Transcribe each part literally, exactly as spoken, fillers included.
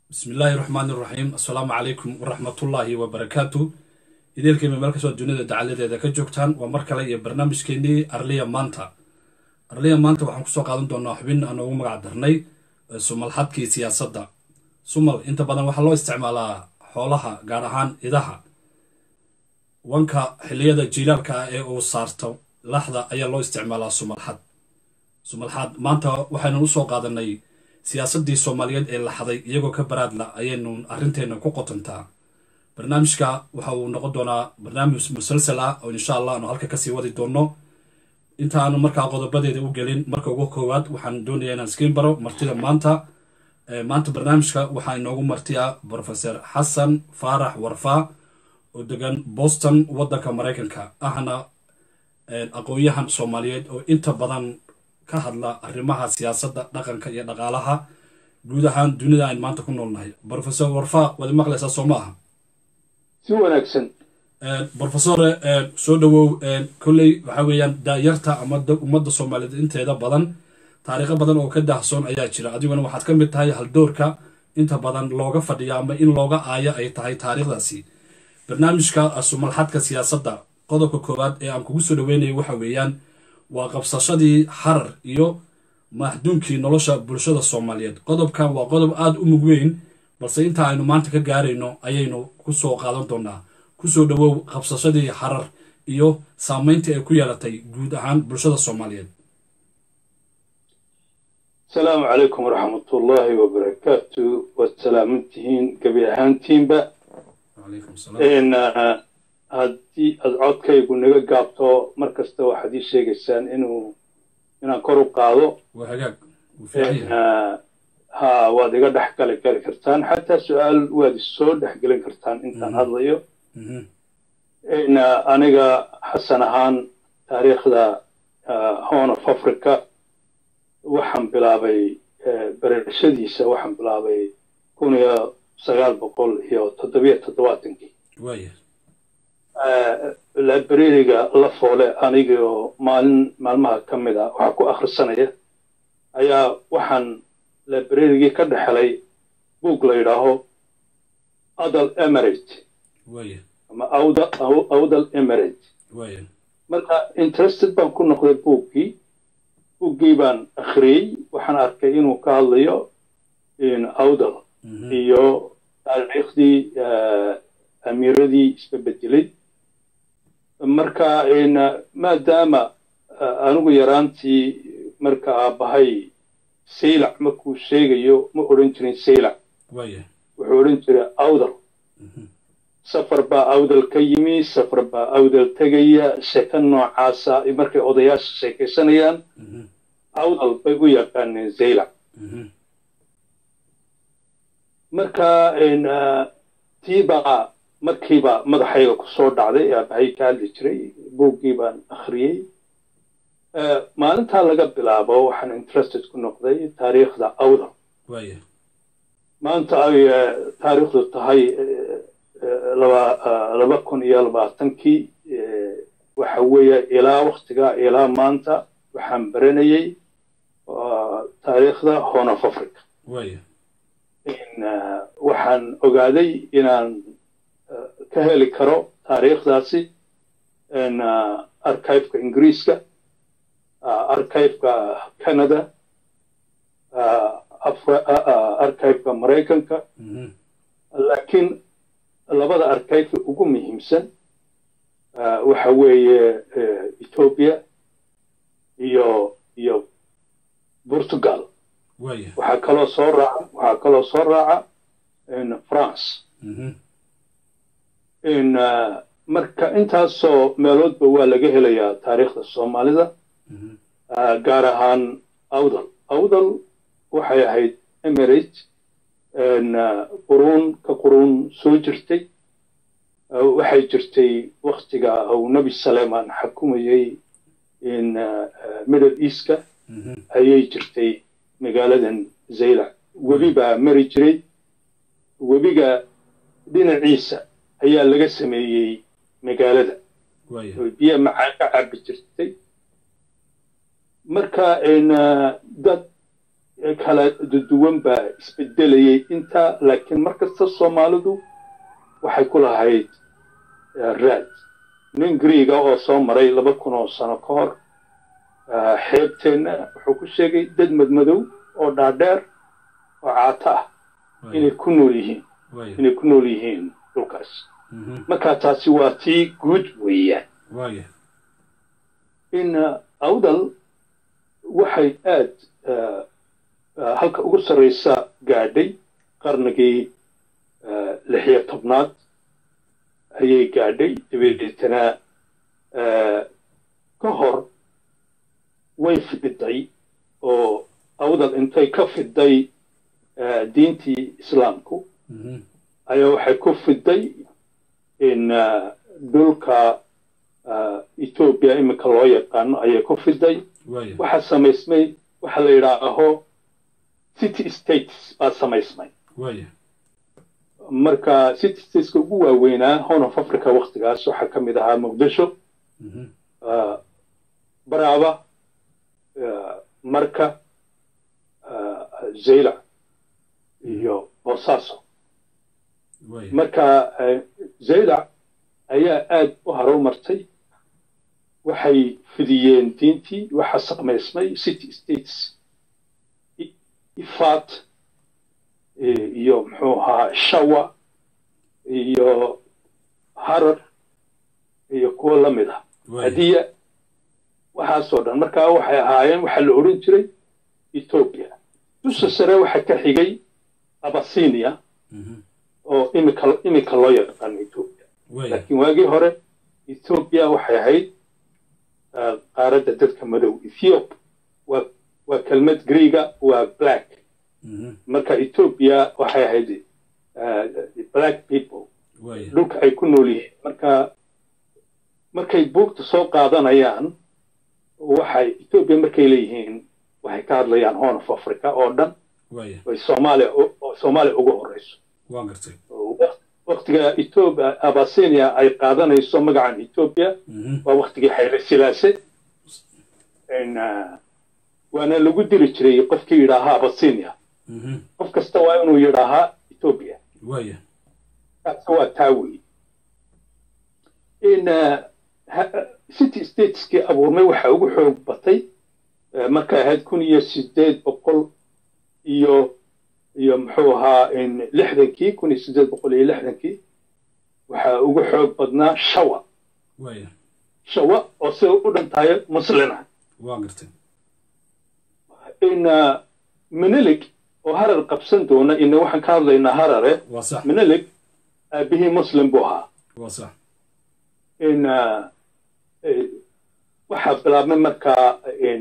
بسم الله الرحمن الرحيم السلام عليكم ورحمة الله وبركاته إذا الكلمة ملك سوى الدنيا دعالة إذا كجوكتان ومركلة برنامج كيني أرليا مانتا أرليا مانتا وحن كسو قادم دونا حبين أنا ومقع درني سمال حدكي سياسة دا سمال انت بدن وحلو استعمالا حولها قارهان إذاها وانكا حلية دا جيلالكا اي او سارتو لحظة ايا لو استعمالا سمال حد سمال حد مانتا وحن نسو قادني siyaasadii Soomaaliyeed ee la xaday iyagoo ka baraadla ayaynu arinteena ku qotontaa barnaamijka waxa uu noqon doonaa barnaamij musalsal ah oo insha Allah aanu halka ka sii wadi doono inta aanu markaa qodobadeeda u gelin marka ugu koowaad waxaan doonayaa inaan iskiin baro martida maanta maanta barnaamijka waxa inoogu martiya Professor Xasan Faarax Warfa oo degan Boston wadanka Mareykanka ahna aqoonyahan Soomaaliyeed oo inta badan ka hadla arrimaha siyaasadda dhaqanka iyo dhaqaalaha guud ahaan dunida aan maanta ku noolnahay Professor Warfa wada maqlaysaa Soomaha si wanaagsan ee Professor ee soo dhawow ee kulay waxa weeyaan daayarta ama ummadda Soomaaliyeed inteeda badan taariikh badan oo ka daahsoon ayaa jira adiguna waxaad ka mid tahay hal doorka inta badan looga fadhiyo ama in looga aayo ay tahay taariikhdaasi barnaamijka sumalxadka siyaasadda qodobka koowaad ee aan kugu soo dhaweynayo waxa weeyaan waa qabsashadii xarar iyo mahduunkii nolosha bulshada Soomaaliyeed qodobkan waa qodob aad u mug weyn balse inta aynu maanta ka gaarayno ayaynu ku soo qaadan doonaa ku soo dhawow qabsashadii xarar iyo saameynta ay ku yeelatay guud ahaan bulshada Soomaaliyeed السلام عليكم ورحمة الله وبركاته والسلامتين قبل أهانتينبا وعليكم السلام إن هذه العود كي يقول نجا قابته مركز تو حديث شيء جسان إنه إن كرو قاضو وهجاك إن ها وادي قد حكى لك كرتان حتى سؤال وادي السود حكى لك كرتان إنت هذا يو إن أنا جا حسن هان تاريخ ذا هون في أفريقيا وحن بلابي برشديسة وحن بلابي كونيا سجال بقول هي تطبيع تطواتنكي وايه librariga la foole aniga maalin maalmaha kamid ah waxa ku akhrisanaya ayaa waxaan librarigi ka dhaxlay book la yiraahdo Adal Emirate waaye ama Awda Awdal Emirate waaye marka interested baan ku noqday bookii bookii baan akhriyay waxaan arkay inuu ka hadlayo in Awdal iyo taariikhdii amiiradii isbedelay marka in maadaama anigu yaraantii marka aabahay saylac markuu sheegayo ma oran jirin saylac waaye wuxuu oran jiray Awdal safar baa Awdal ka yimi safar baa Awdal tagaya sheeko noocaasa markay odayaasha sheekaysanayaan Awdal bay u yaqaaneen saylac marka in tiiba markiiba madaxayga ku soo dhacday aabahay ka hadli jiray buuggii baan akhriyay maalintaa laga bilaabo waxaan interested ku noqday taariikhda Awdal waaye maanta ay taariikhdu tahay laba laba kun iyo labaatankii waxa weeye ilaa waqtiga ilaa maanta waxaan baranayay taariikhda Horn of Africa waaye in waxaan ogaaday inaan ka heli karo taariikhdaasi in archive-ka Ingiriiska archive-ka Canada archive-ka Mareykanka laakiin labada archive ugu muhiimsan waxa weeye Ethiopia iyo iyo Portugal waaye waxa kaloo soo raaca waxa kaloo soo raaca in France in marka intaasoo meeloodba waa laga helayaa taariikhda Soomaalida gaar ahaan Awdal Awdal waxay ahayd emirate in quruun ka quruun soo jirtay waxay jirtay waqtiga uu Nabi Salmaan xukumayay in Middle East ayay jirtay magaaladan Zaylac webi baa mari jiray webiga dhinaciisa ayaa laga sameeyay magaalada waaye biyo macaan ka cabi jirtay marka in dad kala duwan baa isbedelayay inta laakiin markasta soomaalidu waxay ku lahayd raad nin griiga oo soo maray laba kun oo sano ka hor xeebteenna wuxuu ku sheegay dad madmadow oo dhaadheer oo caato ah inay ku nool yihiin inay ku nool yihiin dhulkaas marka taasi waa tii guud weeyaan in awdal waxay aad halka ugu sarraysa gaadhay qarnigii lix iyo tobnaad ayay gaadhay dabeetana ka hor way fiday oo awdal intay ka fiday diintii islaamku ayaa waxay ku fiday in dhulka Ethiopia imika loo yaqaano ayay ku fiday waxa samaysmay waxa la yidhaaho city states baa samaysmay marka city stateska ugu waaweynaa Horn of Africa waqtigaas waxaa ka mid ahaa Muqdisho Baraaba marka Zayla iyo Boosaaso marka Zayla ayaa aad u horumartay waxay fidiyeen diintii waxa samaysmay city states Ifat iyo muxuu ahaa Shawa iyo Harar iyo kuwa la mid ah hadiya waxaasoo dhan markaa waxay ahaayeen waxa la oran jiray Ethiopia dusha sare waxa ka xigay Abyssinia oo imika imika loo yaqaan Ethiopia laakiin waagii hore Ethiopia waxay ahayd qaaradda dadka madow Ethiop waa waa kelmad Greega waa black marka Ethiopia waxay ahayd black people dhulka ay ku nool yihiin marka markay buugta soo qaadanayaan waxay Ethiopia markay leeyihiin waxay ka hadlayaan Horn of Africa oo dhan way Soomaaliya oo Soomaaliya ugu horeyso waan gartay waqtiga Ethiopia Abyssinia ay qaadanayso magacan Ethiopia waa waqtigii Haile Selassie in waana lagu diri jiray qofkii yiraahaa Abyssinia qof kasta waa inuu yiraahaa Ethiopia waya taas waa taawi in city states ki abuurmay waxa ugu xoog batay marka ahayd kun iyo sideed boqol iyo iyo muxuu ahaa in lixdankii kun iyo sideed boqol iyo lixdankii waxa ugu xoog badnaa Shawa waya Shawa oo soo u dhantahay muslina waa gartay in Menelik oo Harar qabsan doona in waxaan ka hadlaynaa Harare Menelik bihi muslim buu ahaa waa sax in waxa bilaabmay markaa in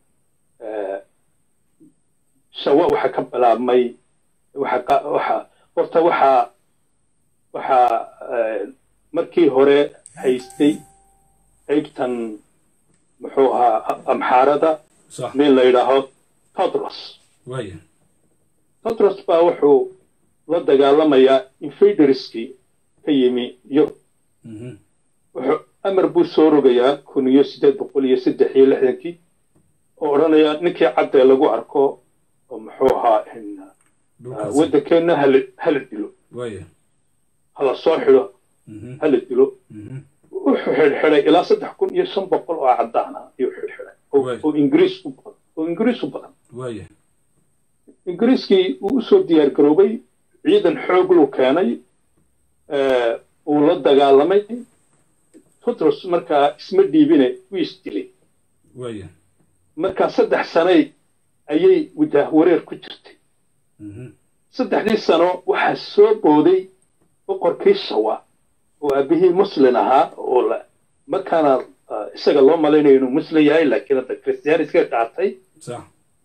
Shawa waxa ka bilaabmay waxa waxa horta waxa waxa markii hore haystay qaybtan muxuu ahaa Amxaarada meel la yidhaaho Todros waya Todros baa wuxuu la dagaalamayaa infideriski ka yimi Yurub wuxuu amar buu soo rogayaa kun iyo sideed boqol iyo saddex iyo lixdankii oo odhanaya ninkii cadde lagu arko oo muxuu ahaa in waddankeena hala dilo hala soo xidho hala dilo wuxuu xidhxidhay ilaa saddex kun iyo shan boqol oo caddaan ah ayuu xidhxidhay oo ingiriis u badan oo ingiriis u badan ingiriiskii uu usoo diyaar garoobay ciidan xoog luu keenay uu la dagaalamay Todros markaa isma dhiibine wuu isdilay markaa saddex sanay ayay wadaah wareer ku jirtay saddexdii sano waxaa soo booday boqorkii Shawa oo aabihii muslin ahaa oo la markaana isaga loo malaynayo inuu muslim yahay laakiin hadda Christian iska qaatay sax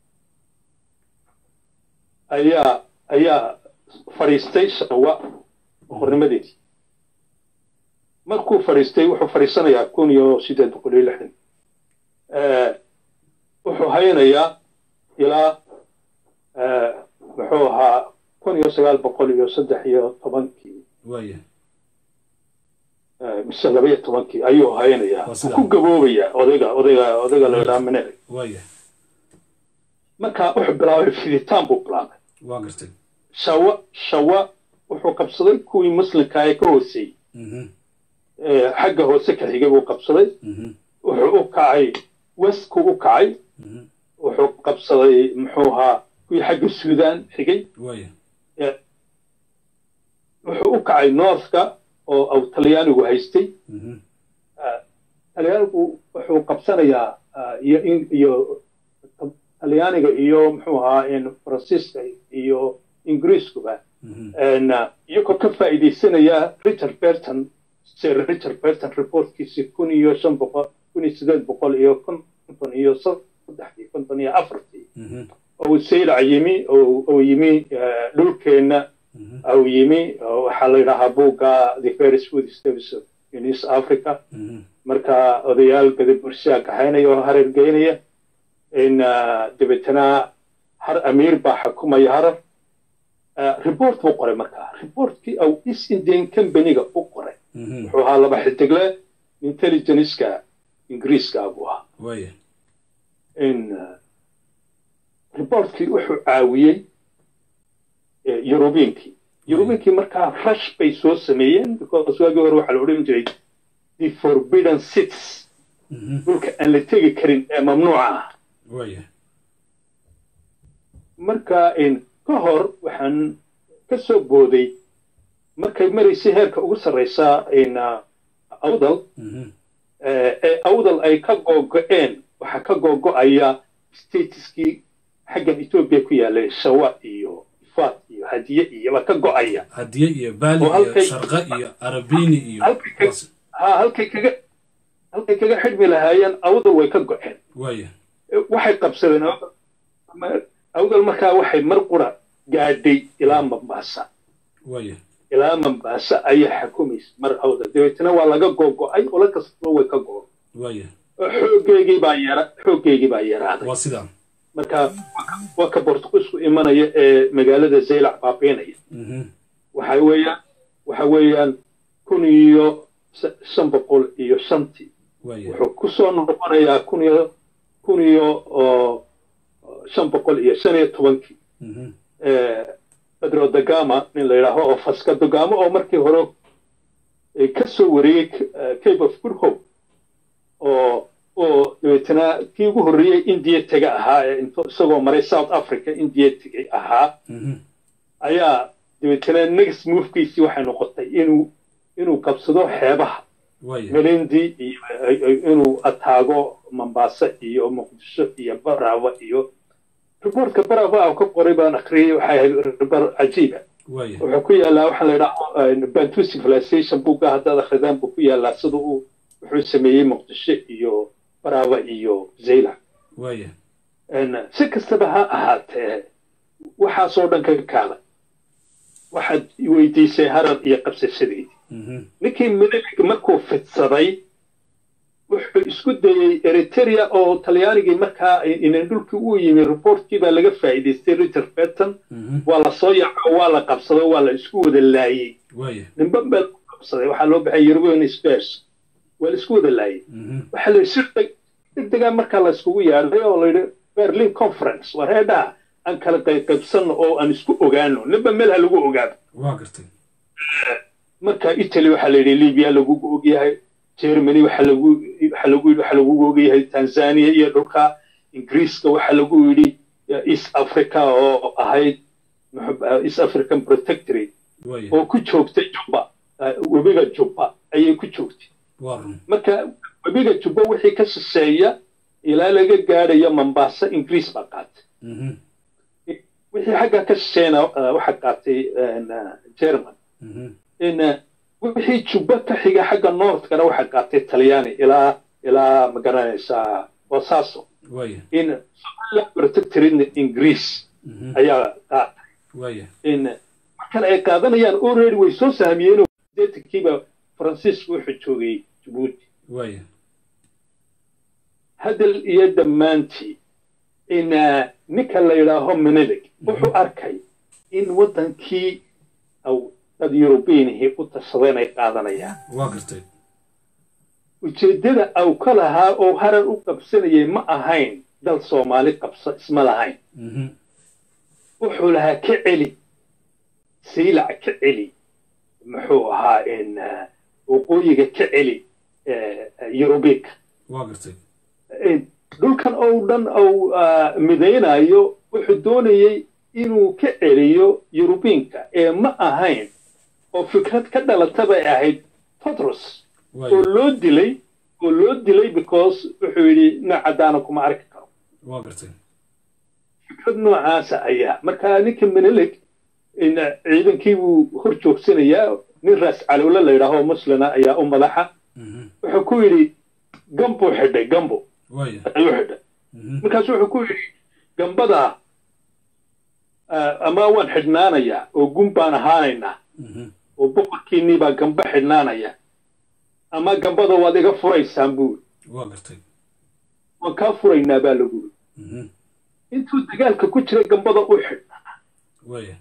ayaa ayaa fariistay Shawa boqornimadeedii markuu fariistay wuxuu fariisanayaa kun iyo sideed boqol iyo lixdan wuxuu haynayaa ilaa muxuu ahaa kun iyo sagaal boqol iyo saddex iyo tobankii waya mise laba iyo tobankii ayuu haynayaa ku gaboobaya odayga odayga odayga la yidhaha Menelik waya markaa wuxuu bilaabay fiditaan buu bilaabay waa gartay shawa shawa wuxuu qabsaday kuwii muslimka ee ka hooseeyey xagga hoose ka xigay buu qabsaday wuxuu u kacay westku u kacay wuxuu qabsaday muxuu ahaa kuwii xagga suudaan xigay wuxuu u kacay northka oo aw talyaanigu haystay talyaanigu wuxuu qabsanayaa iyo iyo talyaaniga iyo muxuu ahaa faransiiska iyo ingiriiskuba iyagoo ka faa'iidaysanaya richard burton sir richard burton reportkiisi kun iyo shan boqol kun iyo sideed boqol iyo konton iyo saddexdii konton iyo afartii oo saylac yimi oo yimi dhulkeenna أو يمي أو حالي رها بوكا the first food steps in East Africa مركا أضيال كذا برشا كهينا يو هر الجينية إن دبتنا هر أمير بحكومة يهرب ريبورت بقرة مركا ريبورت كي أو إس إندين كم بنيجا بقرة وحالا بحتجله intelligence كا إنجليز كا أبوها وين إن ريبورت كي وحو عاوية يوروبينكي يوروبينكي مركا رش بيسو سميين because واجي وروح على الأوريم جاي the forbidden cities دولك أن لتيجي كرين ممنوعة ويه مركا إن كهر وحن كسب بودي مركا مري سهر كأوسر رئيسا إن أوضل أوضل أي كجو جين وحكجو جو أيا ستيتسكي حاجة إثيوبيا كيا للشواء إيو فات إيو هدية إيو وكجو أيا هدية إيو بالي إيو شرقاء إيو عربيني إيو ها هل كي كجا هل كي كجا حد بلهايان أوضل وكجو جين ويه واحد قبسنا أوضل مركا واحد مرقرة قاعدي إلى مباسة ويه إلى مباسة أي حكوميس مر أوضل دويتنا ولا جو جو أي ولا كسبوا وكجو ويه xooggeygii baa yara xooggeygii baa yaraaday waa sidaan marka waa ka Boortaqiisku imanaya ee magaalada Zeylac baabiinaya waxa weeyaan waxa weeyaan kun iyo shan boqol iyo shantii wuxuu ku soo noqonayaa kun iyo kun iyo shan boqol iyo shan iyo tobankii ee Pedro da Gama nin la yiraahdo oo Vasco da Gama oo markii hore ka soo wareegay Cape of Good Hope oo oo dabeetana kii ugu horreeyay India taga ahaa intuu isagoo maray South Africa India tagay ahaa ayaa dabeetana next move-kiisii waxay noqotay inuu inuu qabsado xeebaha Malindi inuu ataago Mombasa iyo Muqdisho iyo Baraawe iyo reportka Baraawe oo ka qoray baan akhriyay waxay ahayd report cajiiba wuxuu ku yaalaa waxa la yiraahdo Bantu civilization buuga hadda akhridaan buu ku yaalaa sida uu wuxuu sameeyay Muqdisho iyo Baraawe iyo Zeylac waya أن سكستبها أحد وحصل دنك كذا واحد يودي سهرة يقبس الشديد لكن ملك مكو في الصبي ويسكت إريتريا أو طلياني مكة إن ندول كوي من ريبورت كذا لقى فائدة ستيريتر باتن ولا صيع ولا قبصة ولا إسكود اللاي نبغى قبصة وحلو بحيربون سبيس والإسكود اللاي وحلو يصير دقيقة مكة لا إسكوي يعني ولا برلين كونفرنس وهذا أن كلا قبصنا أو أن إسكو أوغانو نبغى ملها لقو أوغان واقرتي مكة إيطاليا وحلو ليبيا لقو أوغيها جيرماني وحلو حلو حلو أوغيها تنزانيا يروكا إنجليز وحلو يدي إيست أفريقيا أو هاي محب إيست أفريقيان بروتكتوري أو كتشوكت جوبا وبيجا جوبا أي كتشوكت مكة وبيجا جوبا وحي كسسية إلى لقى جارية منباسة إنجليز بقات وحي حاجة كسينا وحقاتي جيرمان إن وحي جوبا كحاجة حاجة نورث كانوا حقاتي إيطالياني إلى إلى مقرنسا وساسو إن سؤال بروتكتورين إنجليز أيها قات إن كان أيقاظنا يعني أوريدي ويسو سامينو ديت كيبا فرانسيس وحجوغي جبوتي هذا اليد مانتي إن نكلا يراهم منلك وحو أركي إن وطن كي أو قد يوروبين هي قطة أيقاظنا يعني وجدد أو كلها أو هرر أقب سنة ما أهين dal Soomaali qabso isma lahayn wuxuu lahaa ka celi siilac ka celi muxuu ahaa in waqooyiga ka celi Yurubiga waa gartay dhulkan oo dhan oo midaynayo wuxuu doonayay inuu ka celiyo Yurubiinka ee ma ahayn oo fikrad ka dhalataba ahayd Patros oo loo dilay oo loo dilay because wuxuu yiri nacadaana kuma arki karo waa gartay fikrad noocaas ayaa marka ninka Menelik in ciidankii uu hor joogsanayaa nin raas calowla la yiraahdo muslina ayaa u madaxa wuxuu ku yiri gambo xidhay gambo waaya ayuu xidhay markaas wuxuu ku yiri gambada ama waan xidhnaanaya oo gumbaan ahaanayna oo boqorkiinii baa gamba xidhnaanaya ama gambada waad iga furaysaan buu waa gartay waan kaa furaynaa baa lagu intuu dagaalka ku jiray gambada u xidhnaa waaya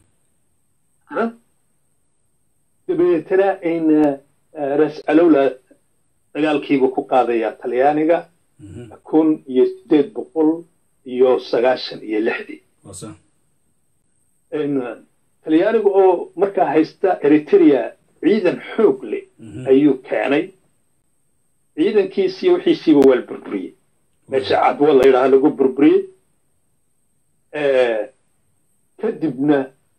dabeetana in ras calowla dagaalkiiba ku qaadaya talyaaniga kun iyo sideed boqol iyo sagaashan iyo lixdii talyaaniga oo markaa haysta Eritrea ciidan xoog leh ayuu keenay ciidankiisii wixiisiiba waa la burburiyey meesha cadwa la yidhaha lagu burburiyey kadibna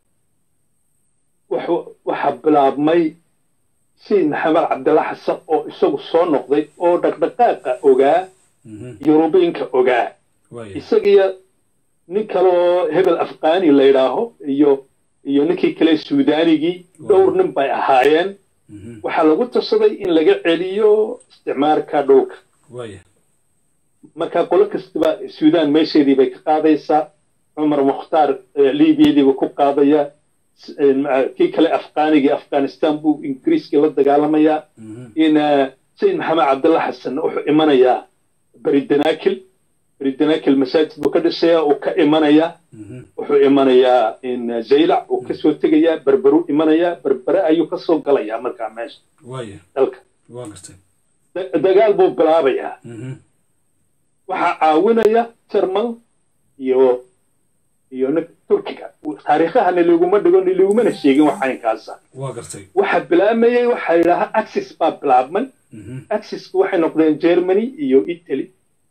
waxaa bilaabmay sayid maxamed cabdilla xasan oo isagu soo noqday oo dhaqdhaqaaqa ogaa Yurubiinka ogaa isagiyo nin kaloo hebel afqaani la yidhaaho iyo iyo ninkii kale suudaanigii dhowr nin bay ahaayeen waxaa lagu tasaday in laga celiyo isticmaalka dhulka marka qolo kastaba suudaan meesheedii bay ka qaadaysaa cumar mukhtaar liibiyadiiba ku qaadaya kii kale afqaanigii afghanistan buu ingiriiskii la dagaalamayaa in sayid maxamed cabdilla xasan wuxuu imanayaa baridanaakil baridanaakil masaajid buu ka dhisayaa uu ka imanayaa wuxuu imanayaa in zaylac uu kasoo tegayaa berberu imanayaa berbere ayuu kasoo galayaa markaa meesha dalka dagaal buu bilaabayaa waxaa caawinaya Jarmal iyo iyo Turkiga taariikhahana laguma dhigo lagumana sheegin waxaankaasa waa gartay waxa bilaabmayay waxa yiraahdaa Axis baa bilaabmay Axis waxay noqdeen Germany iyo Italy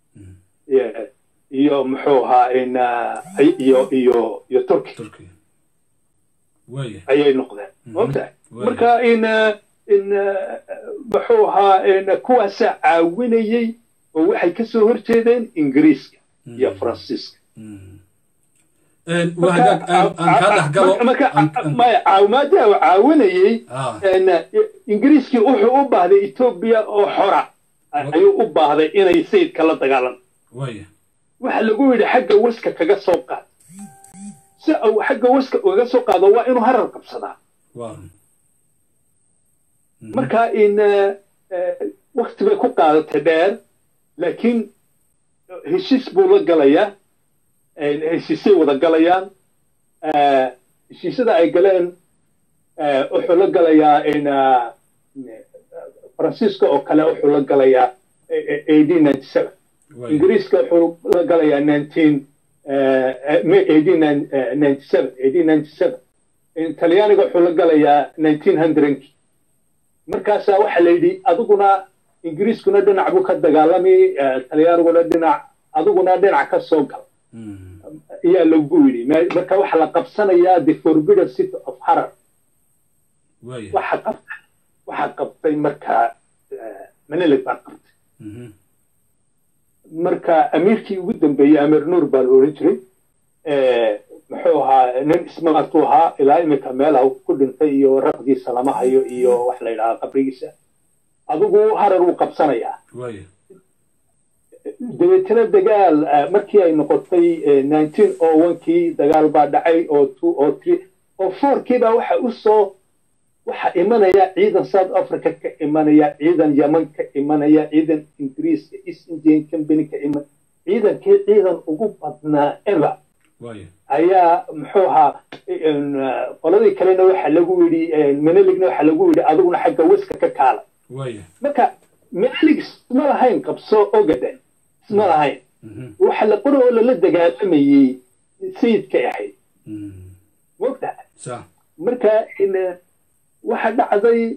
iyo muxuu ahaa in iyo iyo iyo Turkey Turkey waaya ayay noqdeen okay marka in in muxuu ahaa in kuwaas caawinayay oo waxay ka soo horjeedeen Ingiriiska iyo Faransiiska وهذاك أن كان حقله ما عاوماته وعاونيه أن إنجليزي أوحى أباه إثيوبيا أو حرة أيو أباه إن يصير كلا تقالن ويا وحلقوه ده حق وسك كجا سوقات سأو حق وسك وجا سوقات هو إنه هرب كبصنا مركا إن وقت بيكون قاعد تدار لكن هشيس بولا قليا heshiisay wada galayaan heshiisada ay galeen wuxuu la galayaa in Faransiiska oo kale wuxuu la galayaa eighteen ninety-seven Ingiriiska wuxuu la galayaa eighteen ninety-seven Talyaaniga wuxuu la galayaa nineteen hundred markaas waxa la yiri adiguna Ingiriiskuna dhinac buu ka dagaalamay Talyaaniguna dhinac adiguna dhinac ka soo gal يا لوجودي ما كان واحد لقبسنا يا the forbidden city of Harar واحد قبط واحد قبطين مركا من اللي قبط مركا أميركي ودن بي أمير نور بالوريجري محوها نم اسمه أطوها إلى إما كمالها وكل انتي ورقدي سلامها يو يو وحلا إلى قبريسة أبوه Harar وقبسنا يا dabeetana dagaal markii ay noqotay nineteen oh one kii dagaal baa dhacay oo two oo three oo four kii baa waxa u soo waxa imanaya ciidan South Africa ka imanaya ciidan Yemen ka imanaya ciidan Ingiriis East Indian Company ka iman ciidan kee ciidan ugu badnaa ever waaya ayaa muxuu ahaa qoladii kalena waxa lagu yiri Menelikna waxa lagu yiri adiguna xagga waska ka kaala waaya marka Menelik ma lahayn qabso ogaden اسمها هاي waxa la qoro oo la dagaalamayay sayidka ahayd waqta صح marka in waxa dhacday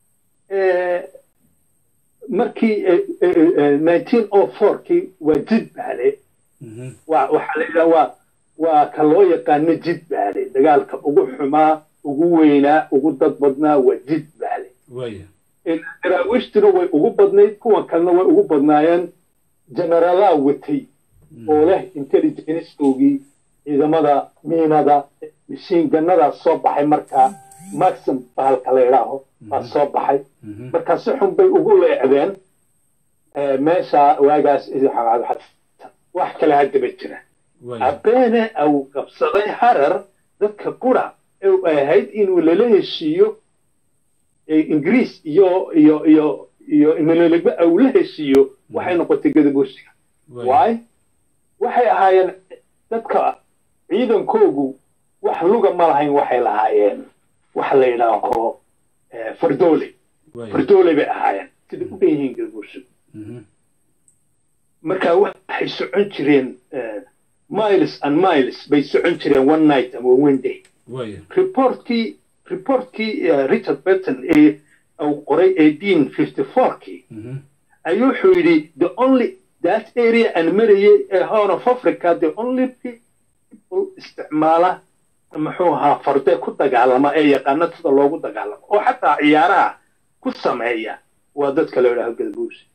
markii nineteen oh four kii waa jid baale waa waxa la yiraahdaa waa waa ka loo yaqaan jid baale dagaalka ugu xumaa ugu weynaa ugu dad badnaa waa jid baale waya in daraawiishtina way ugu badnayd kuwan kalena way ugu badnaayeen generaalaa watay oo leh intelligence-oogii ciidamada miinada mishiinganada soo baxay markaa maxim bahalka la yidhaaho baa soo baxay markaa si xun bay ugu leecdeen meesha waagaas wax kale haddaba jira abeene au qabsaday harar dadka qura ay ahayd inuu lala heshiiyo ingiriis iyo iyo iyo iyo inalalegba au la heshiiyo waxay noqotay gadaboosiga waay waxay ahaayeen dadka ciidankoogu wax luga ma lahayn waxay lahaayeen waxa la yidhaaho fardoole fardoole bay ahaayeen sida u dhan yihiin gadaboosigu marka waxay socon jireen miles and miles bay socon jireen one night ama one day reportkii reportkii Richard Burton ee uu qoray eighteen fifty-four kii ayuu wuxuu yidhi the only that area and marayay ee Horn of Africa the only people isticmaala muxuu ahaa farde ku dagaalama ee yaqaana sida loogu dagaalamo oo xataa ciyaaraha ku sameeya waa dadka la yidhaahdo gadabuursi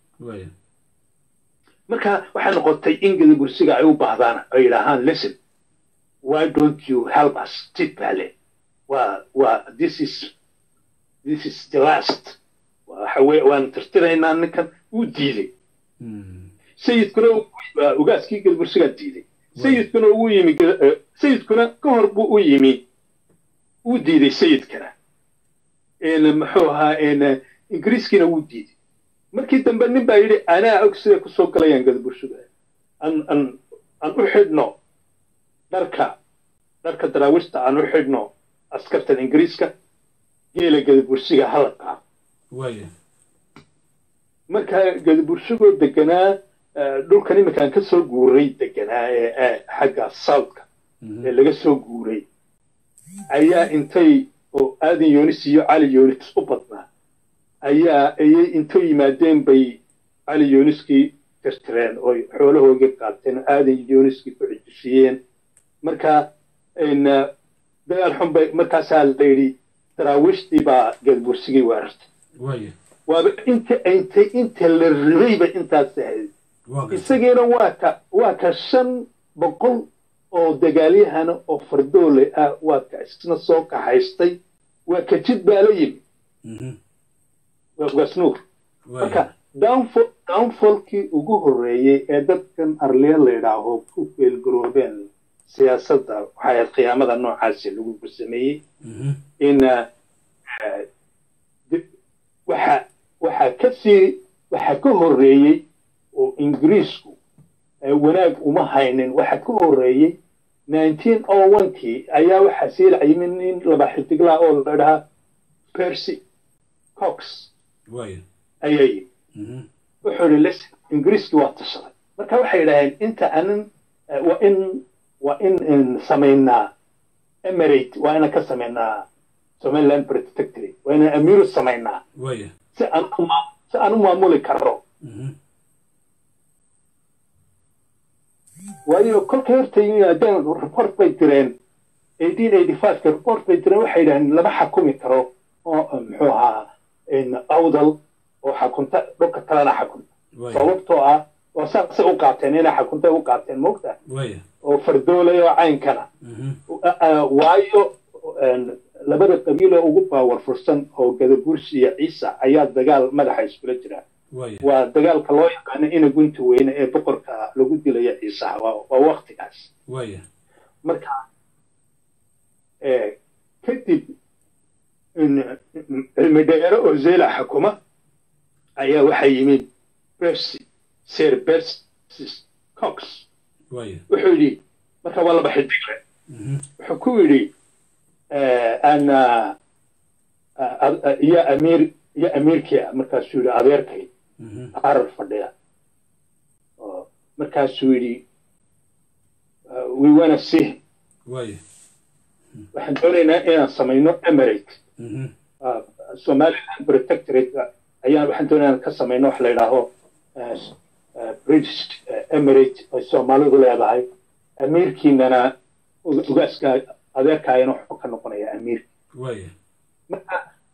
marka waxay noqotay in gadabuursiga ay u baahdaan ay yidhaahaan listen why don't you help us tipale wa wa this is this is the last waxa way waan tirtiraynaa ninkan uu diiday sayidkuna ugaaskii gadabuursiga diiday sayidkuna uu yimi sayidkuna ka hor buu u yimi uu diiday sayidkana in muxuu ahaa in ingiriiskina uu diiday markii dambe nin baa yidhi anaa og sida kusoo galayaan gadabuursiga an an an u xidhno dharka dharka daraawiishta aan u xidhno askartan ingiriiska geela gadabuursiga hala qaado waya marka gadabuursigoo deganaa dhulkan iminkaan ka soo guuray deganaa ee xagga southka ee laga soo guuray ayaa intay oo aadan yoonis iyo cali yoonis u badnaa ayaa ayay intay yimaadeen bay cali yooniskii tirtireen oo xoolahoogii qaateen aadan yooniskii ku xijisiyeen marka in dagaal xun bay markaasaa la yidhi daraawiishtii baa gadabuursigii weerartay waya waaba inta intay inta la ribayba intaas ahayd isagiina waa ka waa ka shan boqol oo dagaalyahana oo fardoole ah waa ka isna soo kaxaystay waa ka jid baa la yimi waa ugaasnuur marka downfall downfallkii ugu horreeyey ee dadkan arliya la yidhaaho ku feelgaroobeen siyaasadda waxay ahayd khiyaamada noocaasi lagu sameeyey in waxa waxa ka sii waxa ka horreeyey oo ingiriisku wanaag uma haynin waxa ka horreeyey nineteen oh one kii ayaa waxa sii lacayay nin laba xidigla oo la dhahaa Percy Cox waya ayay wuxuu yidhi les ingiriiski waa tashaday marka waxay yidhaaheen inta anan waa in waa in samaynaa emirate waa inaan ka samaynaa Somaliland Protectorate waa inaan amiiru samaynaa waya si aan si aan u maamuli karno waayo kolkay horta yimaadeen report bay direen eighteen eighty-five ka report bay direen waxay yidhaaheen lama xakumi karo oo muxuu ahaa in awdal oo xakunta dhulka kalena xakunta sababtoo ah waa saasay u qaateen inay xakuntay u qaateen moogta oo fardoolay oo caynkana waayo labada qabiilo ugu powerfulsan oo gadabuursi iyo ciisa ayaa dagaal madaxa iskula jira waa dagaalka loo yaqaano ina gunta weyne ee boqorka lagu dilayo ciisa waa waqtigaas marka kadib cilmi dheere oo zeela xukuma ayaa waxaa yimid Percy Sir Percy Cox wuxuu yidhi marka waa laba xidigle wuxuu ku yidhi ana ya amiir ya amiirkii markaasuu yidhi adeerkay harar fadhiya markaasuu yidhi we wanna see waaye waxaan doonaynaa inaan samayno emirate somaliland protectorate ayaan waxaan doonaynaa ka samayno wax la yidhaaho british emirate oo soomaalidu leedahay amiirkiinana ugaaska adeerkaayana wuxuu ka noqonaya amiir waaye marka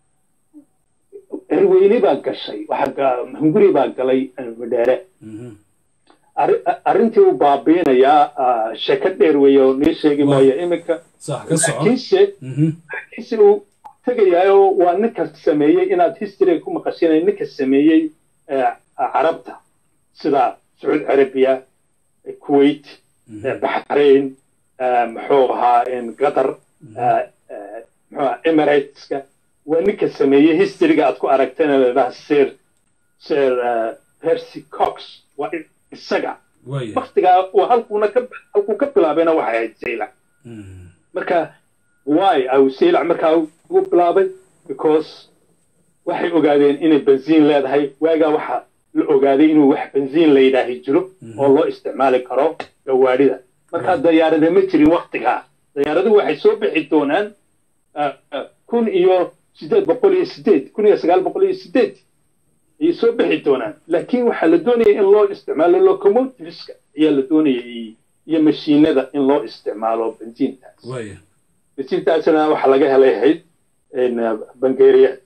erweyne baa gashay waxa hunguri baa galay madheere arrintii uu baabiinayaa sheeko dheer weeye oo nii sheegi maayo iminka sax ka soco laakiinse laakiinse uu tegayaayo waa ninka sameeyey inaad historyga ku maqashinay ninka sameeyey carabta sida sacuud carabiya kuwait baxrayn muxuu ahaa qatar muxuu emirateska waa ninka sameeyey historyga aad ku aragtayna ladhaha sir sir percy cox waa isaga waktigaa waa halkuuna ka halkuu ka bilaabayna waxay ahayd saylac marka why au saylac markaa ugu bilaabay because waxay ogaadeen inay benziin leedahay waagaa waxa la ogaaday inuu wax benziin la yidhaahi jiro oo loo isticmaali karo gawaadhida markaa dayaarada ma jirin waktigaa dayaaradu waxay soo bixi doonaan kun iyo sideed boqol iyo sideed kun iyo sagaal boqol iyo sideed ayay soo bixi doonaan laakiin waxaa la doonaya in loo isticmaalo locomotiveska ayaa la doonayay iyo mashiinada in loo isticmaalo benziintaas benziintaasna waxaa laga helay ahayd bangeeriyaad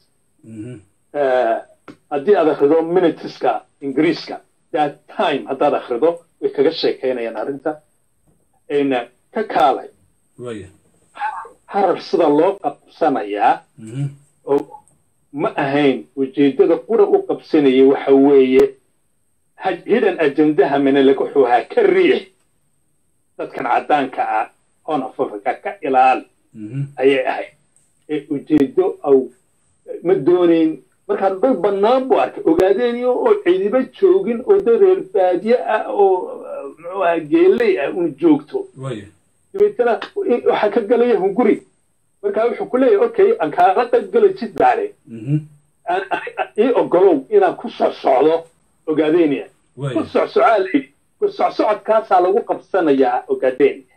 haddii aad akhrido minuteska ingiriiska that time haddaad akhrido way kaga sheekaynayaan arrinta ka kaalay harar sida loo qabsanayaa oo ma ahayn ujeeddada qura u qabsanayay waxa weeye hidhan ajendaha menelek wuxuu ahaa ka riix dadkan caddaanka ah oon af africa ka ilaali ayay ahayd ee ujeeddo aw ma doonayn markaa dhul bannaan buu arkay ogaadeeniyo oo cidiba joogin oo dad reer baadiye ah oo muxuu ahaa geeley ah un joogto dabeetana waxaa ka galaya hunguri markaa wuxuu ku leeyahay okay aan kaala qayb galay jidbaale ii ogolow inaan ku socsocdo ogaadeeniya ku socsocaa layidhi ku socsocodkaasaa lagu qabsanayaa ogaadeeniya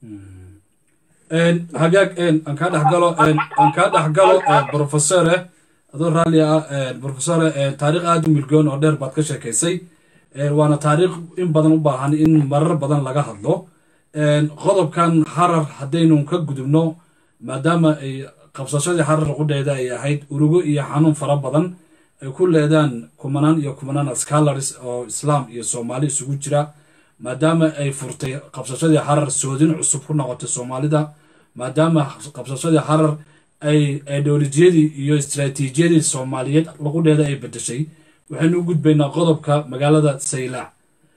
hagaag aan kaa dhexgalo aan kaa dhexgalo professore adoo raalli ah professore taariikh aada u milgoon oo dheer baad ka sheekaysay waana taariikh in badan u baahan in marar badan laga hadlo qodobkan harar haddaynu ka gudubno maadaama ay qabsashadii harar qudheeda ay ahayd urugo iyo xanuun fara badan ay ku leedaan kumanaan iyo kumanaan scholars oo islaam iyo soomaali isugu jira maadaama ay furtay qabsashadii harar soodin cusub ku noqotay soomaalida maadaama qabsashadii harar ay ideolojiyadii iyo istaraatiijiyadii soomaaliyeed laqudheeda ay bedeshay waxaynu u gudbaynaa qodobka magaalada saylac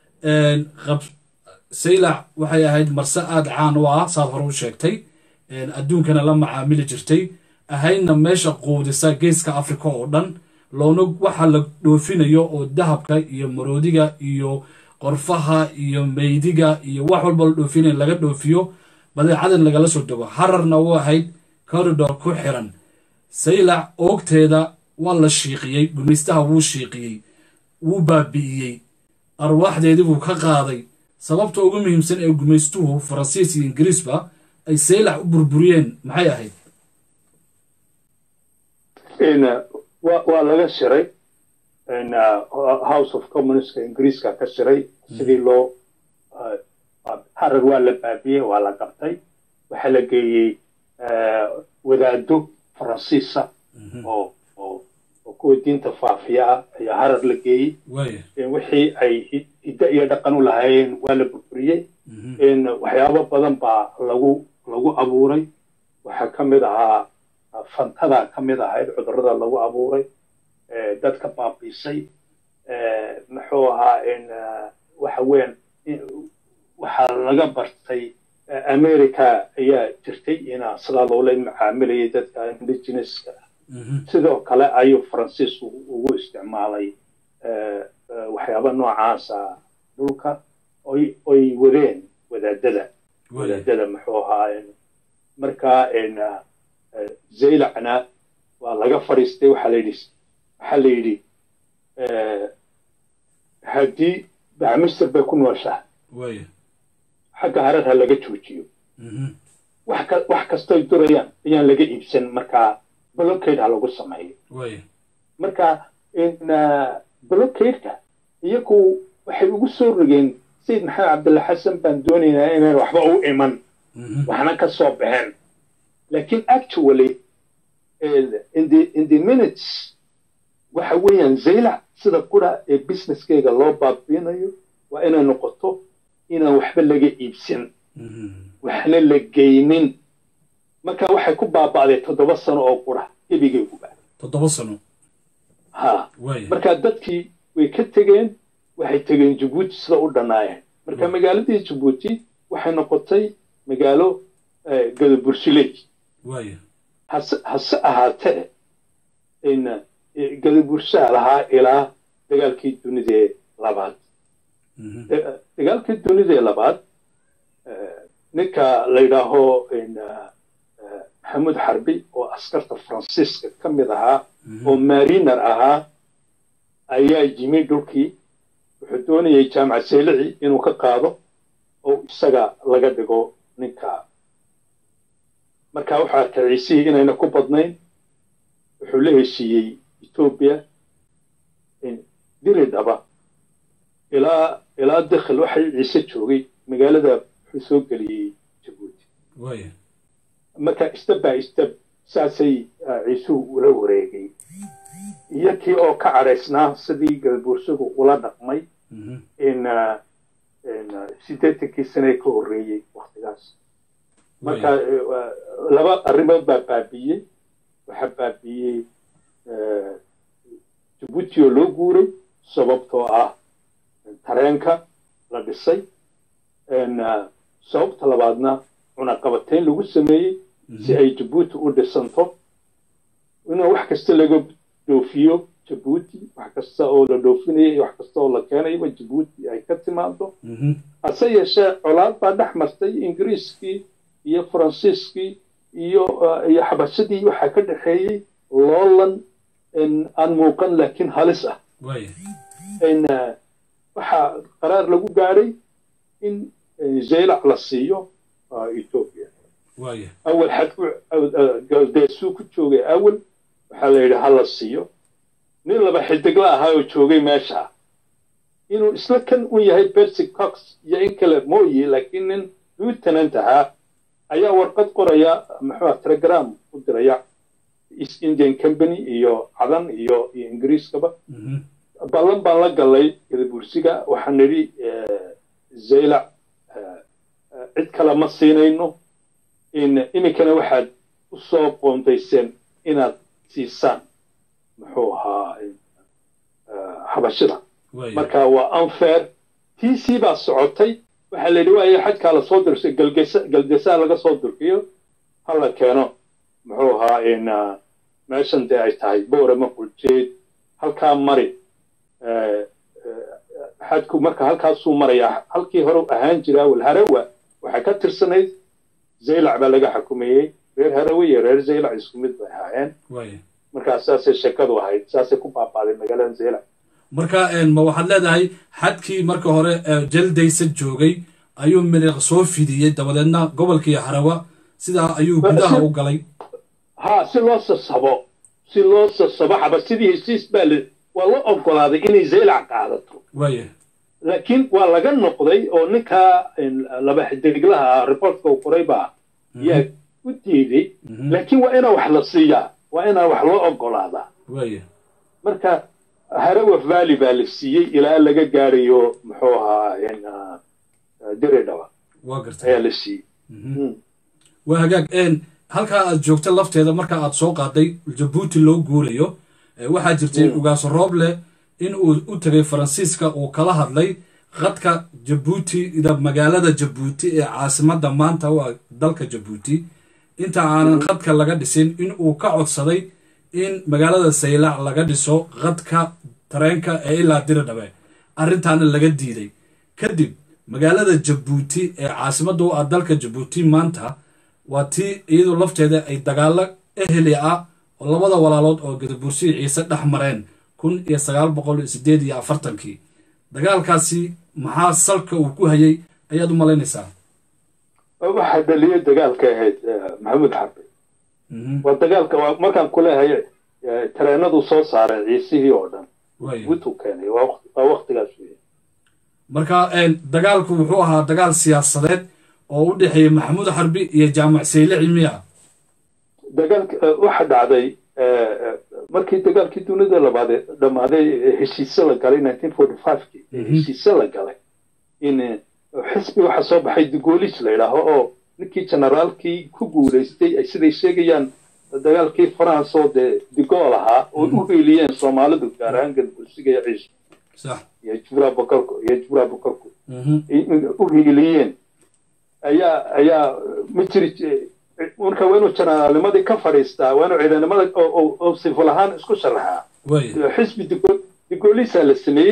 saylac waxay ahayd marse aada caan u ah saad hore u sheegtay adduunkana la macaamili jirtay ahaydna meesha quudisa geeska africa oo dhan loona waxa la dhoofinayo oo dahabka iyo maroodiga iyo qorfaha iyo meydiga iyo wax walba la dhoofinayo laga dhoofiyo badeecadan lagala soo dego hararna u ahayd corridor ku xiran saylac oogteeda waa la shiiqiyey gumaystaha wuu shiiqiyey wuu baabi'iyey arwaaxdeedii buu ka qaaday sababta ugu muhiimsan ee gumaystuhu faransiis iyo ingiriisba ay saylac u burburiyeen maxay ahayd waa laga shiray house of commonska ingiriiska ka shiray sidii loo harar waa la baabiyey waa la qabtay waxaa la geeyey wadaado faransiisa oo oo kuwa diinta faafiya ah ayaa harar la geeyey wixii ay hiddo iyo dhaqan u lahaayeen waa la burburiyey waxyaabo badan baa lagu lagu abuuray waxaa ka mid ahaa fantada ka mid ahayd cudurrada lagu abuuray dadka baabiisay muxuu ahaa waxa weeyaan waxaa laga bartay america ayaa jirtay inaa sidaa loola macaamilayay dadka indigeneska sidoo kale ayuu faransiisku ugu isticmaalay waxyaaba noocaasa dhulka oy oy wadeen wadaadada wadaadada muxuu ahaa markaa zaylacna waa laga fadhiistay waxaa la yidhi waxaa la yidhi haddii bacmisir bay ku nooshahay waaya xagga harar ha laga joojiyo wax ka wax kastoy durayaan ayaan laga iibsan markaa blockade ha lagu sameeyo waaya marka in blockade-ka iyagu waxay ugu soo rogeen sayid maxamed cabdulla xasan baan doonaynaa inaan waxba u iman waxna ka soo baxeen laakiin actually in the in the minutes waxa weeyaan zaylac sida qura ee businesskayga loo baabiinayo waa inay noqoto inaan waxba laga iibsan waxna la geynin marka waxay ku baaba'day toddoba sano oo qura gebigayguba toddoba sano ha marka dadkii way ka tegeen waxay tegeen Djibouti sida u dhanaayeen marka magaaladii Djibouti waxay noqotay magaalo gadabursiley waaya hase ahaatee in gadabursaa lahaa ilaa dagaalkii dunida ee labaad dagaalkii dunida ee labaad ninka la yidhaaho maxamuud xarbi oo askarta faransiiska ka mid ahaa oo mariner ahaa ayaa yimi dhulkii wuxuu doonayay jaamac saylici inuu ka qaado oo isaga laga dhigo ninka marka waxaa arkay ciisihii inayna ku badnayn wuxuu la heshiiyey etoobiya diridhaba ilaa ilaa dakhil waxay ciise joogay magaalada wuxuu soo geliyey Djibouti waaya marka step by step saasay ciisuhu ula wareegay iyo kii oo ka cadhaysnaa sidii galbuursigu ula dhaqmay in sideetankii sane ka horreeyey waktigaas marka laba arrimood baa baabiiyey waxaa baabiiyey Djibouti oo loo guuray sababtoo ah tareenka la dhisay sababta labaadna cunaqabatayn lagu sameeyey si ay Djibouti u dhisanto in wax kasta laga dhoofiyo Djibouti wax kasta oo la dhoofinayay wax kasta oo la keenayba Djibouti ay ka timaado hase yeeshee colaad baa dhex martay ingiriiskii iyo faransiiskii iyo iyo xabashadii waxaa ka dhexeeyey loolan aan muuqan laakiin halis ah in waxaa qaraar lagu gaadhay in zaylac la siiyo Ethiopia awal xadku galdeesuu ku joogay awal waxaa la yidhi ha la siiyo nin laba xidigla ahaa oo joogay meesha inuu isla kan u yahay Percy Cox iyo in kale mooye laakiin nin lieutenant ahaa ayaa warqad qoraya maxaa telegram u diraya East Indian Company iyo cadan iyo ingiriiskaba ballan baan la galay gadabursiga waxaan nidhi zaylac cid kale ma siinayno in iminkana waxaad u soo qoondayseen inaad siisaan muxuu ahaa xabashida marka waa unfair T C baa socotay waxaa la yidhi waaya xadkaa la soo dirsay galgesa galdesaa laga soo durkiyo hala keeno muxuu ahaa in meeshan dee ay tahay boorama quljeed halkaa mari xadku marka halkaasuu marayaa halkii hore ahaan jiraa walharawa waxaa ka tirsanayd zaylac baa laga xukumayey reer harawe iyo reer zaylac isku mid bay ahaayeen markaa saasay sheekadu ahayd saasay ku baabaaday magaalada zaylac marka ma waxaad leedahay xadkii marka hore jaldaysa joogay ayuu miliq soo fidiyey dabadeedna gobolkii harawa sidaa ayuu gudaha u galay ha si loo sasabo si loo sasabo xaba sidii heshiis baa waa la ogolaaday inay zaylac qaadato waaya laakiin waa laga noqday oo ninkaa laba xidiglaha reportka uu qoray baa yaa u diiday laakiin waa inaa wax la siiyaa waa inaa wax loo ogolaadaa waaya marka harawa valley baa la siiyey ilaa laga gaarayo muxuu ahaa diridhaba waa gartay ayaa la siiyey waa hagaag halkaa aad joogta lafteeda marka aad soo qaaday Djibouti loo guurayo waxaa jirtay ugaas rooble in uu u tagay faransiiska uu kala hadlay qadka Djibouti ida magaalada Djibouti ee caasimadda maanta waa dalka Djibouti inta aanan qadka laga dhisin in uu ka codsaday in magaalada Saylac laga dhiso qadka tareenka ee ilaa Diridhabe arrintaana laga diiday kadib magaalada Djibouti ee caasimadda u ah dalka Djibouti maanta waa tii iyadoo lafteeda ay dagaalo ehli ah oo labada walaalood oo gadabursi ciise dhex mareen kun iyo sagaal boqol iyo siddeed iyo afartankii dagaalkaasi maxaa salka uu ku hayay ayaad u malaynaysaa waxaa dhaliyay dagaalka ahayd maxamuud xarbi waa dagaalka markaan ku leeyahay tareenadu soo saaray ciisihii oo dhan wuxuu keenay waa waqtigaas weeye marka dagaalku wuxuu ahaa dagaal siyaasadeed oo u dhexeeyay maxamuud xarbi iyo jaamac saylici miya dagaalka waxa dhacday markii dagaalkii dunida labaad dhammaaday heshiise la galay nineteen forty five-kii heshiise la galay in xisbi waxa soo baxay digoolis la yidhaaho oo ninkii generaalkii ku guulaystay ay siday sheegayaan dagaalkii faransa oo dee digool ahaa oo u heeliyeen soomaalidu gaar ahaan galbursiga iyo ciise iyo jibraa bakarku iyo jibraa bakarku u heeliyeen ayaa ayaa ma jiri marka waa inuu janaalnimadii ka fadhiistaa waa inuu ciidanimada oo sifil ahaan isku sharaxaa xisbi digoolisaa la sameeyey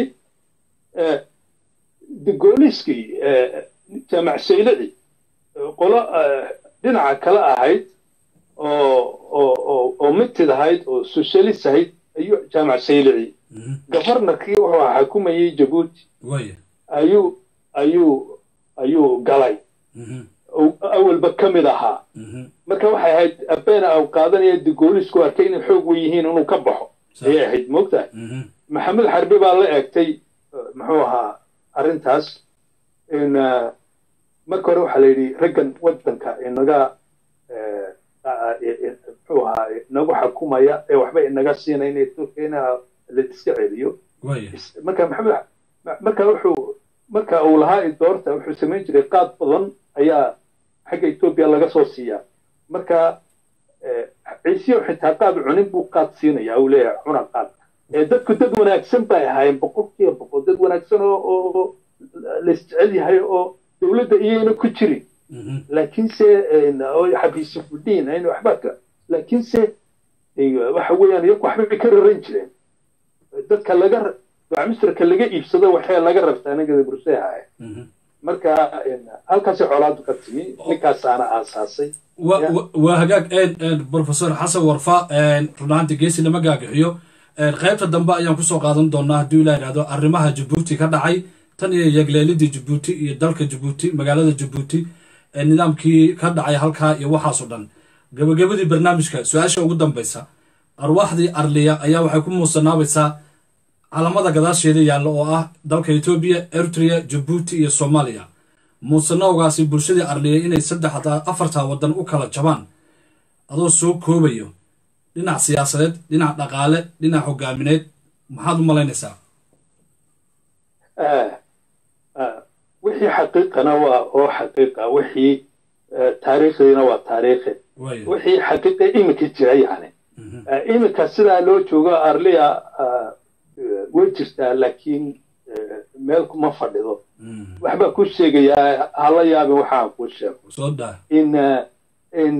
digooliskii jaamac saylici qolo dhinaca kale ahayd oo oo oo mitid ahayd oo socialist ahayd ayuu jaamac saylici gafarnarkii wuxuu ahaa xukumayay jabuuti ayuu ayuu ayuu galay awalba ka mid ahaa marka waxay ahayd abeena aw qaadanaya digoolisku arkay inay xoog wen yihiin inuu ka baxo ayay ahayd moogtahay maxamed xarbi baa la eegtay muxuu ahaa arrintaas in marka hore waxaa la yidhi raggan waddanka inaga muxuu ahaa inagu xakumaya ee waxba inaga siinayna turkiyana la iska celiyo marka maxamed marka wuxuu marka uu lahaa doorta wuxuu samayn jiray qaad badan ayaa xagga etoobiya laga soo siiyaa marka ciisiyo xitaa qaad cunin buu qaad siinaya uu leeyahay cuna qaad dadku dad wanaagsan bay ahaayeen boqolkiiba boqol dad wanaagsan oo la isjecel yahay oo dowladda iyayna ku jirin laakiinse xabiisi fudhiin ayna waxba laakiinse waxa weeyaan iyagu waxbay ka raran jireen dadka laga misrka laga iibsado waxay laga rabtaa aniga burseeha marka halkaas colaadu ka timi ninkaasaana aasaasay waa hagaag professor xasan warfa runaanti geesi lama gaagaxiyo qaybta dambe ayaan kusoo qaadan doonaa haddii la yidhahdo arrimaha jabuuti ka dhacay tan iyo yagleelidii jabuuti iyo dalka jabuuti magaalada jabuuti nidaamkii ka dhacay halkaa iyo waxaasoo dhan gabagabadii barnaamijka su-aasha ugu dambaysa arwaaxdii arliya ayaa waxay ku muusanaabaysaa calamada gadaasheeda yaalla oo ah dalka etoobiya eritrea jabuuti iyo soomaaliya muusanawgaasi bulshadii arliya inay saddexda afartaa waddan u kala jabaan adoo soo koobayo dhinac siyaasadeed dhinac dhaqaale dhinac hogaamineed maxaad u malaynaysaa wixii xaqiiqana waa oo xaqiiqa wixii taariikhdiina waa taariikhi wixii xaqiiqa iminka jira yani iminka sidaa loo joogo arliya way jirtaa laakiin meel kuma fadhido waxbaa ku sheegayaa hala yaabin waxaan ku sheego in in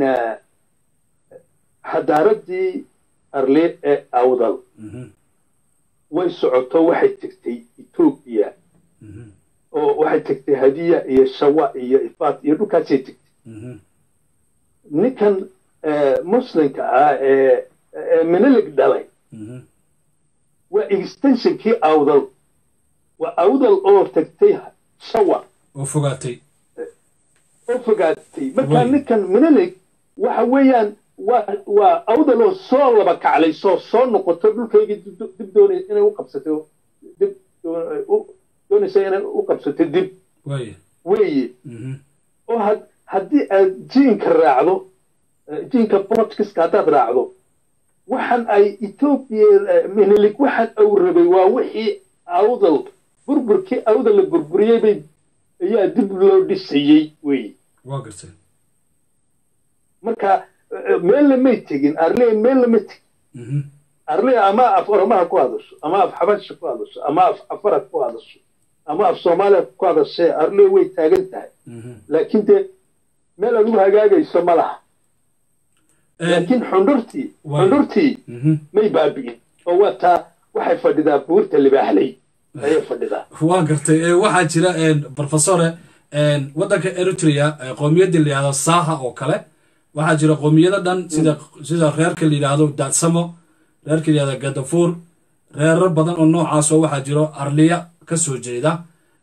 xadaaradii arliya ee awdal way socoto waxay tegtay etoobiya oo waxay tegtay hadiya iyo shawa iyo ifaat iyo dhulkaasay tegtay ninkan muslimka ah ee minilig dhalay waa extensionkii awdal waa awdal oo tagtay shawa oo fogaatay oo fogaatay marka ninkan minilig waxa weeyaan waa waa awdal oo soo laba kaclay soo soo noqoto dhulkayga dib doonay inay u qabsato dib doonaysa inay u qabsato dib weeye weeye oo haddii aad jiinka raacdo jiinka portugiska haddaad raacdo waxaan ay etoobiya minilig waxaan uu rabay waa wixii awdal burburkii awdal la burburiyey bay ayaa dib loo dhisayey weeye waa gartay marka meel lamay tegin arliya meel lama tegin arliya ama af oromaha ku hadasho ama af xabasha ku hadasho ama af afara ku hadasho ama af soomaaliya ku hadashee arliya way taagan tahay laakiin dee meel aad ugu hagaagayso ma laha laakiin xundhurtii xundhurtii may baabi'in oo waa taa waxay fadhidaa buurta libaaxley ayay fadhidaa waa gartay waxaa jira professore waddanka eritrea qowmiyaddii la yidhahdo saaha oo kale waxaa jira qowmiyado dhan sida sida reerka la yidhaahdo daadsamo reerka la yidhahdo gadafuur reerar badan oo noocaas oo waxaa jiro arliya ka soo jeeda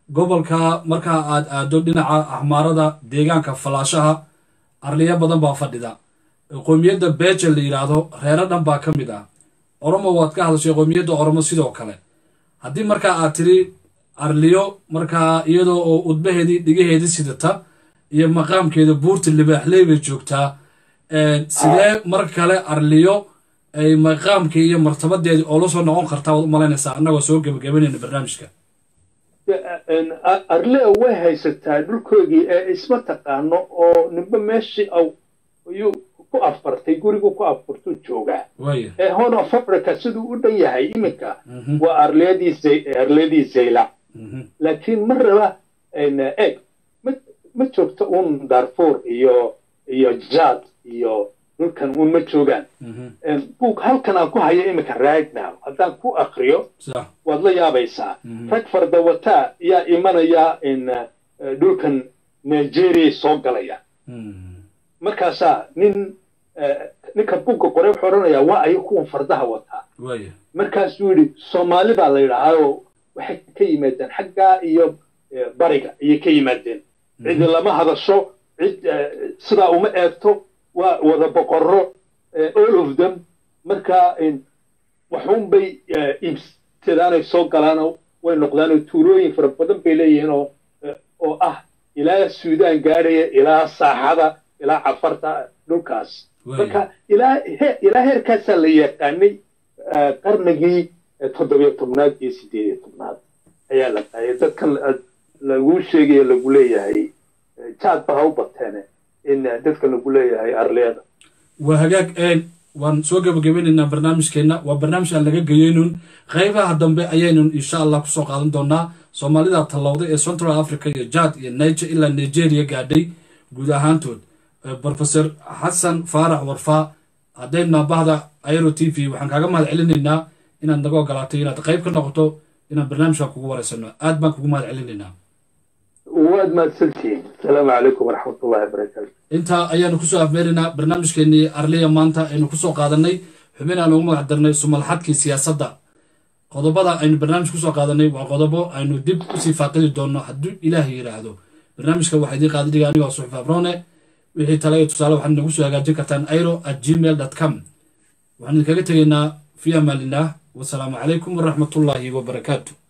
gobolka markaa aad aado dhinaca axmaarada deegaanka falaashaha arliya badan baa fadhida qoomiyadda beja la yidhaahdo reero dhan baa ka mid ah oromo waad ka hadashay qoomiyadda oromo sidoo kale haddii markaa aad tiri arliyo markaa iyadoo oo udbaheedii dhigaheedii sidata iyo maqaamkeeda buurta libaaxley bay joogtaa sidee mar kale arliyo ay maqaamkii iyo martabadeedii oo la soo noqon kartaa waad u malaynaysaa annagoo soo gebagabanayna barnaamijka arliya way haysataa dhulkoogii ee isma taqaano oo ninba meeshii ayuu ku afbartay gurigu ku afbartuu joogaa ee horn of africa siduu u dhan yahay iminka waa arliyadii zayla laakiin ma raba eg ma joogto un darfur iyo iyo jad iyo dhulkan un ma joogaan buug halkan aan ku hayo iminka right now haddaan ku akriyo waad la yaabaysaa rag fardawataa yaa imanaya dhulkan nigeria soo galaya markaasaa nin ninka buugga qore wuxuu odhanayaa waa ayo kuwan fardaha wataa markaasuu yidhi soomaali baa la yidhaahaaoo waxay ka yimaadeen xaggaa iyo bariga ayay ka yimaadeen cidi lama hadasho cid sidaa uma eegto waa wada boqorro all of them markaa waxuun bay iibsadaanay soo galaanoo way noqdaanoo tuulooyin fara badan bay leeyihiinoo oo ah ilaa suudaan gaadhaya ilaa saaxada ilaa cafarta dhulkaas marka ilaa ilaa heerkaasaa la yaqaanay qarnigii toddobiyo tobnaad iyo sideed iyo tobnaad ayaa la qaayay dadkan laguu sheegaya lagu leeyahay jaad ba ha u bateene in dadka lagu leeyahay arliyada waa hagaag waan soo gabagabeynaynaa barnaamijkeenna waa barnaamij aan laga geyeynun qaybaha dambe ayaynun insha allah kusoo qaadan doonaa soomaalida tallowday ee central africa iyo jad iyo niger ilaa nigeria gaadhay guud ahaantood professor xasan faarax warfaa haddayna bahda airo t v waxaan kaaga mahad celinaynaa inaad naga ogolaatay inaad qayb ka noqoto inaan barnaamijka kugu wareysano aad baan kugu mahad celinaynaa waad mahadsantihiin asalaamu calaykum waraxmatullahi wabarakaatu intaa ayaanu kusoo afmeeraynaa barnaamijkeenii arliya maanta aynu kusoo qaadanay xubin aan ugu magac darnay sumalxadkii siyaasadda qodobada aynu barnaamij kusoo qaadanay waa qodobo aynu dib usii faaqidi doonno hadduu ilaahay yidhaahdo barnaamijka waxaa idiin qaada dhiga anigoo suxuf abrone wixii tala iyo tusaale waxaad nagu soo hagaajin kartaan airo at gmail dot com waxaan idinkaga tegaynaa fi amaanillaah wasalaamu calaykum waraxmatullaahi wabarakaatu